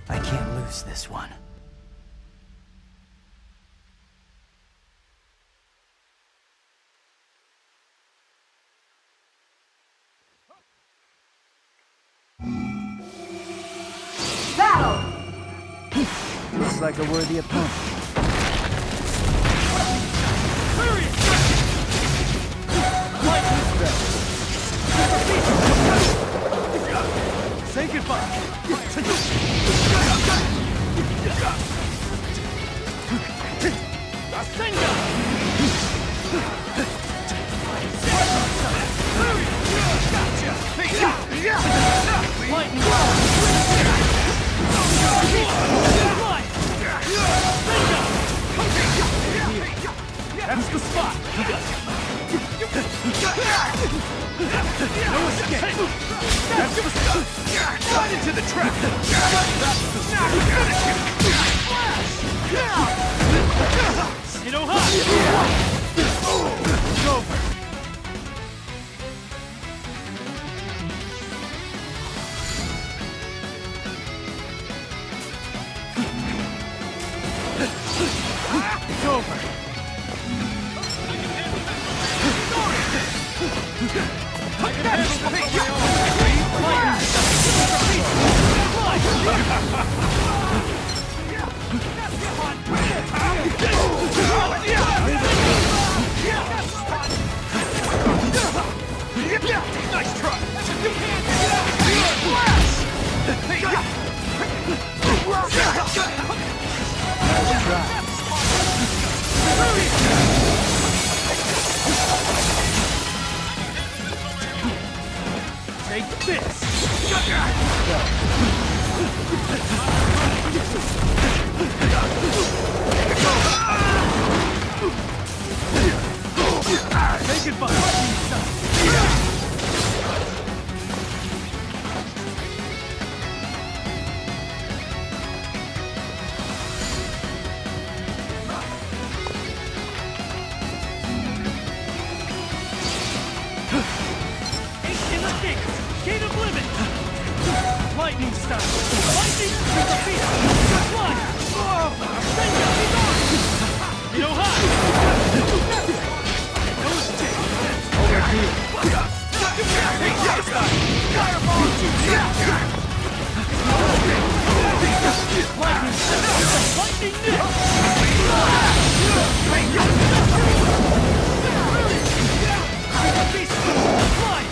I can't lose this one. Battle! Looks like a worthy opponent. Say goodbye. That's the spot. No escape. That's the spot. Right into the trap. Now we finish him. You know how? It's over. It's over. I can handle this on nice try. You can't take this! Say goodbye! Gate of limit! Lightning style! Lightning to the feet! Fly! You know how! No escape! Over here! Fireball! Lightning style! Lightning nip! Fly!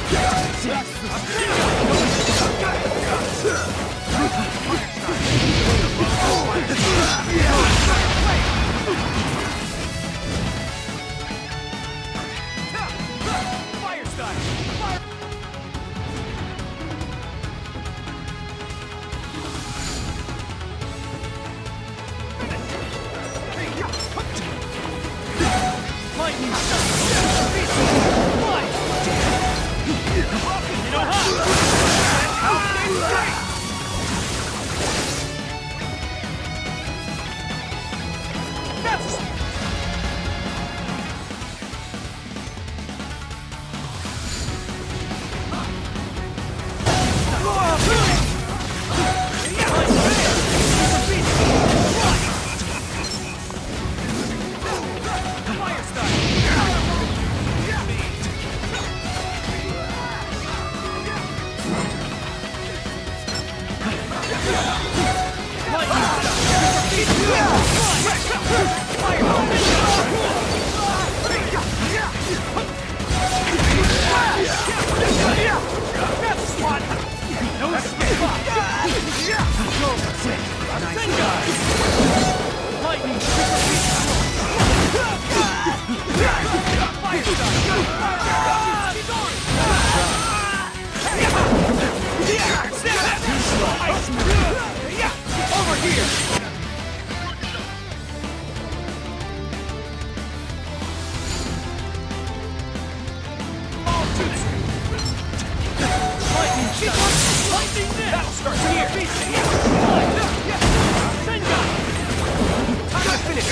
Fire style! Fire! Lightning style! Fly! You know how? That's fire style! Over here! Lightning net! That'll start here! Senga! Time to finish!